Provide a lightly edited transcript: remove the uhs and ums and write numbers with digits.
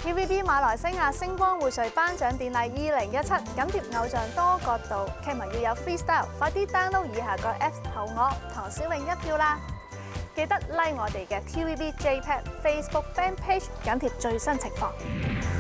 TVB 馬來西亞星光匯萃頒獎典禮2017緊貼偶像多角度，劇迷要有 freestyle， 快啲 download 以下個 Apps 投我唐小穎1票啦！記得 like 我哋嘅 TVB JPEG Facebook Fan Page， 緊貼最新情況。